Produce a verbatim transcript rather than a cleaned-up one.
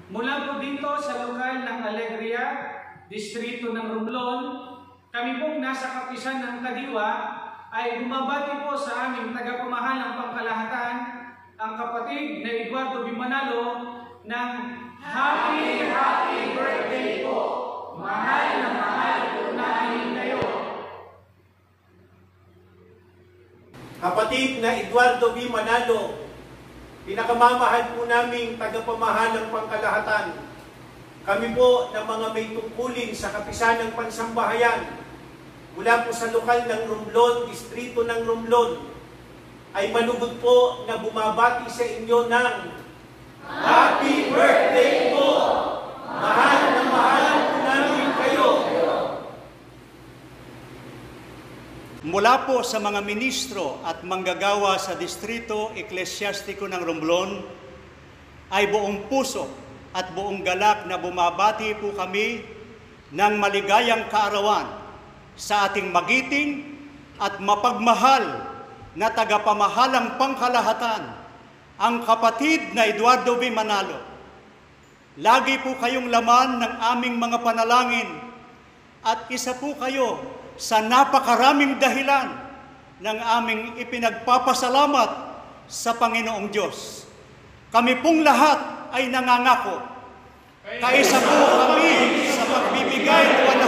Mula po dito sa lokal ng Alegria, distrito ng Romblon, kami pong nasa kapisan ng Kadiwa ay bumabati po sa aming tagapamahalang pangkalahatan, ang kapatid na Eduardo B. Manalo ng Happy Happy Birthday po! Mahal na mahal po namin kayo! Kapatid na Eduardo B. Manalo, pinakamamahal po naming tagapamahalang pangkalahatan, kami po ng mga may tungkulin sa kapisanang pansambahayan mula po sa lokal ng Romblon, distrito ng Romblon, ay malugod po na bumabati sa inyo ng Happy Birthday po! Mahal na mahal po namin kayo! Mula po sa mga ministro at manggagawa sa distrito eklesyastiko ng Romblon, ay buong puso at buong galak na bumabati po kami ng maligayang kaarawan sa ating magiting at mapagmahal na tagapamahalang pangkalahatan, ang kapatid na Eduardo B. Manalo. Lagi po kayong laman ng aming mga panalangin at isa po kayo sa napakaraming dahilan ng aming ipinagpapasalamat sa Panginoong Diyos. Kami pong lahat ay nangangako, kaisa po kami sa pagbibigay ng